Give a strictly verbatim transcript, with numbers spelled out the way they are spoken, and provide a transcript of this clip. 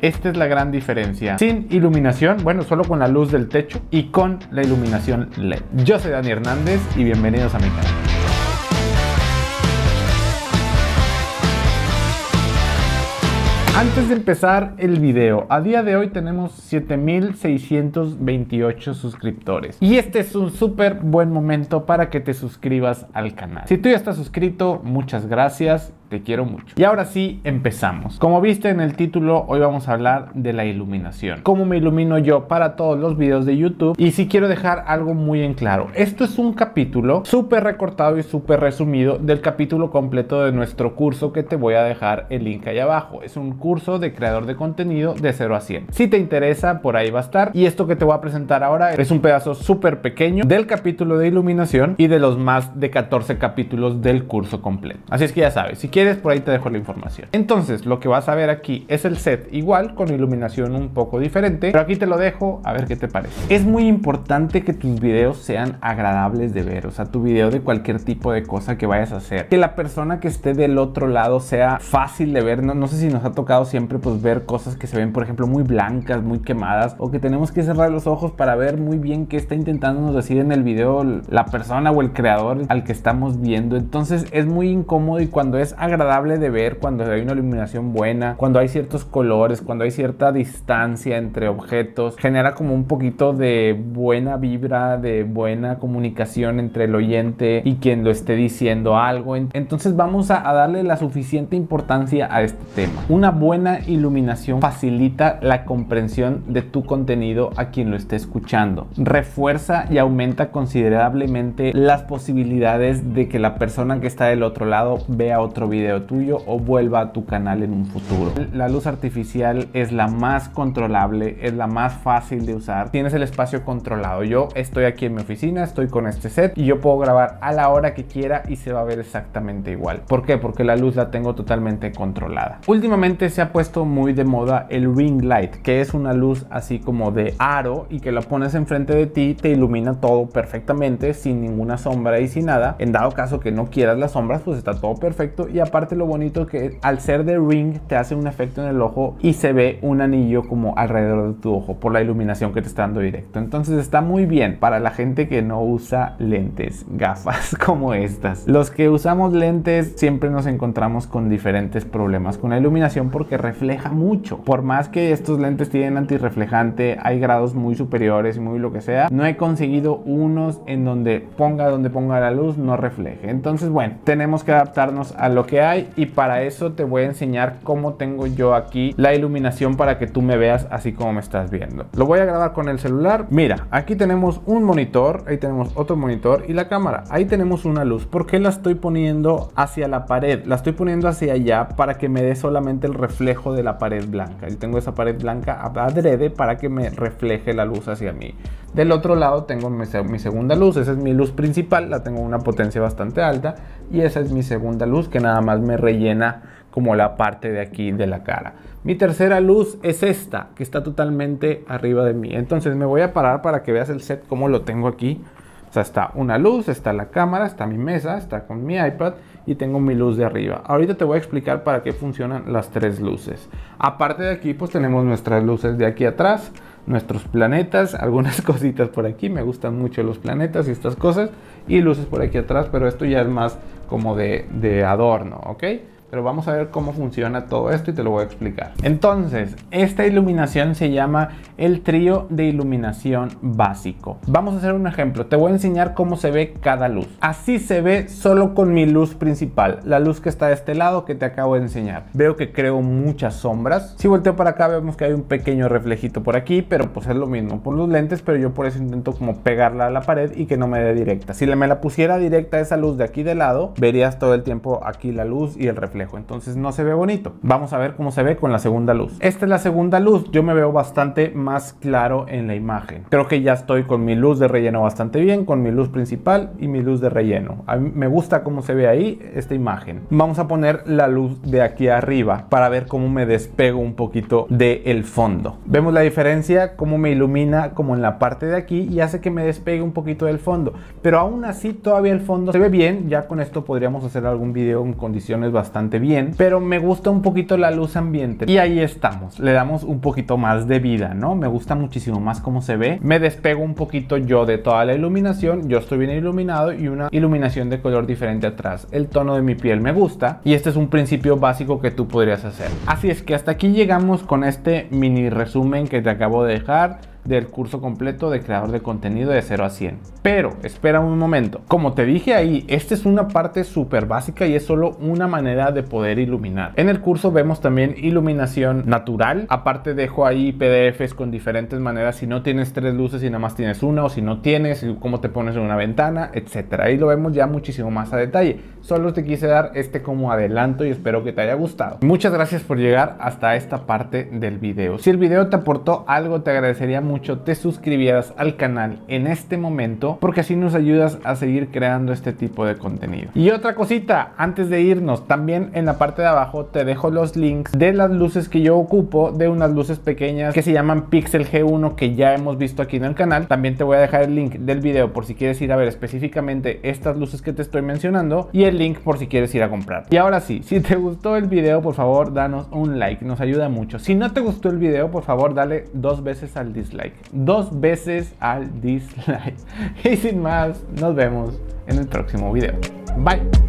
Esta es la gran diferencia. Sin iluminación, bueno, solo con la luz del techo y con la iluminación L E D. Yo soy Dani Hernández y bienvenidos a mi canal. Antes de empezar el video, a día de hoy tenemos siete mil seiscientos veintiocho suscriptores y este es un súper buen momento para que te suscribas al canal. Si tú ya estás suscrito, muchas gracias, te quiero mucho. Y ahora sí, empezamos. Como viste en el título, hoy vamos a hablar de la iluminación. Cómo me ilumino yo para todos los videos de YouTube. Y sí quiero dejar algo muy en claro. Esto es un capítulo súper recortado y súper resumido del capítulo completo de nuestro curso que te voy a dejar el link ahí abajo. Es un curso de creador de contenido de cero a cien. Si te interesa, por ahí va a estar. Y esto que te voy a presentar ahora es un pedazo súper pequeño del capítulo de iluminación y de los más de catorce capítulos del curso completo. Así es que ya sabes, si quieres, por ahí te dejo la información. Entonces, lo que vas a ver aquí es el set igual, con iluminación un poco diferente, pero aquí te lo dejo a ver qué te parece. Es muy importante que tus videos sean agradables de ver, o sea, tu video de cualquier tipo de cosa que vayas a hacer, que la persona que esté del otro lado sea fácil de ver. No, no sé si nos ha tocado siempre pues ver cosas que se ven, por ejemplo, muy blancas, muy quemadas, o que tenemos que cerrar los ojos para ver muy bien qué está intentando nos decir en el video la persona o el creador al que estamos viendo. Entonces es muy incómodo, y cuando es agradable de ver, cuando hay una iluminación buena, cuando hay ciertos colores, cuando hay cierta distancia entre objetos, genera como un poquito de buena vibra, de buena comunicación entre el oyente y quien lo esté diciendo algo. Entonces vamos a, a darle la suficiente importancia a este tema. Una buena iluminación facilita la comprensión de tu contenido a quien lo esté escuchando, refuerza y aumenta considerablemente las posibilidades de que la persona que está del otro lado vea otro video tuyo o vuelva a tu canal en un futuro. La luz artificial es la más controlable, es la más fácil de usar. Tienes el espacio controlado. Yo estoy aquí en mi oficina, estoy con este set y yo puedo grabar a la hora que quiera y se va a ver exactamente igual. ¿Por qué? Porque la luz la tengo totalmente controlada. Últimamente se ha puesto muy de moda el ring light, que es una luz así como de aro y que la pones enfrente de ti, te ilumina todo perfectamente sin ninguna sombra y sin nada. En dado caso que no quieras las sombras, pues está todo perfecto. Y aparte lo bonito que al ser de ring te hace un efecto en el ojo y se ve un anillo como alrededor de tu ojo por la iluminación que te está dando directo. Entonces está muy bien para la gente que no usa lentes, gafas como estas. Los que usamos lentes siempre nos encontramos con diferentes problemas con la iluminación porque refleja mucho. Por más que estos lentes tienen antirreflejante, hay grados muy superiores y muy lo que sea, no he conseguido unos en donde ponga donde ponga la luz no refleje. Entonces bueno, tenemos que adaptarnos a lo que hay. Y para eso te voy a enseñar cómo tengo yo aquí la iluminación para que tú me veas así como me estás viendo. Lo voy a grabar con el celular. Mira, aquí tenemos un monitor, ahí tenemos otro monitor y la cámara. Ahí tenemos una luz. ¿Por qué la estoy poniendo hacia la pared? La estoy poniendo hacia allá para que me dé solamente el reflejo de la pared blanca. Y tengo esa pared blanca adrede para que me refleje la luz hacia mí. Del otro lado tengo mi, mi segunda luz. Esa es mi luz principal, la tengo a una potencia bastante alta. Y esa es mi segunda luz que nada más me rellena como la parte de aquí de la cara. Mi tercera luz es esta, que está totalmente arriba de mí. Entonces me voy a parar para que veas el set como lo tengo aquí. O sea, está una luz, está la cámara, está mi mesa, está con mi iPad y tengo mi luz de arriba. Ahorita te voy a explicar para qué funcionan las tres luces. Aparte de aquí, pues tenemos nuestras luces de aquí atrás, nuestros planetas, algunas cositas por aquí. Me gustan mucho los planetas y estas cosas. Y luces por aquí atrás, pero esto ya es más como de, de adorno, ¿ok? Pero vamos a ver cómo funciona todo esto y te lo voy a explicar. Entonces, esta iluminación se llama el trío de iluminación básico. Vamos a hacer un ejemplo. Te voy a enseñar cómo se ve cada luz. Así se ve solo con mi luz principal, la luz que está de este lado que te acabo de enseñar. Veo que creo muchas sombras. Si volteo para acá vemos que hay un pequeño reflejito por aquí, pero pues es lo mismo por los lentes, pero yo por eso intento como pegarla a la pared y que no me dé directa. Si me la pusiera directa esa luz de aquí de lado, verías todo el tiempo aquí la luz y el reflejo. Entonces no se ve bonito. Vamos a ver cómo se ve con la segunda luz. Esta es la segunda luz. Yo me veo bastante más claro en la imagen. Creo que ya estoy con mi luz de relleno bastante bien, con mi luz principal y mi luz de relleno. A mí me gusta cómo se ve ahí esta imagen. Vamos a poner la luz de aquí arriba para ver cómo me despego un poquito del fondo. Vemos la diferencia, cómo me ilumina como en la parte de aquí y hace que me despegue un poquito del fondo. Pero aún así todavía el fondo se ve bien. Ya con esto podríamos hacer algún video en condiciones bastante bastante bien, pero me gusta un poquito la luz ambiente y ahí estamos, le damos un poquito más de vida, ¿no? Me gusta muchísimo más cómo se ve, me despego un poquito yo de toda la iluminación, yo estoy bien iluminado y una iluminación de color diferente atrás. El tono de mi piel me gusta y este es un principio básico que tú podrías hacer. Así es que hasta aquí llegamos con este mini resumen que te acabo de dejar del curso completo de creador de contenido de cero a cien. Pero espera un momento, como te dije ahí, esta es una parte súper básica y es solo una manera de poder iluminar. En el curso vemos también iluminación natural, aparte dejo ahí P D Efes con diferentes maneras, si no tienes tres luces y nada más tienes una, o si no tienes, cómo te pones en una ventana, etcétera. Ahí lo vemos ya muchísimo más a detalle. Solo te quise dar este como adelanto y espero que te haya gustado. Muchas gracias por llegar hasta esta parte del video. Si el video te aportó algo, te agradecería mucho mucho te suscribieras al canal en este momento, porque así nos ayudas a seguir creando este tipo de contenido. Y otra cosita, antes de irnos, también en la parte de abajo te dejo los links de las luces que yo ocupo, de unas luces pequeñas que se llaman Pixel G uno, que ya hemos visto aquí en el canal. También te voy a dejar el link del video por si quieres ir a ver específicamente estas luces que te estoy mencionando, y el link por si quieres ir a comprar. Y ahora sí, si te gustó el video, por favor danos un like, nos ayuda mucho. Si no te gustó el video, por favor dale dos veces al dislike. Dos veces al dislike. Y sin más, nos vemos en el próximo video. Bye.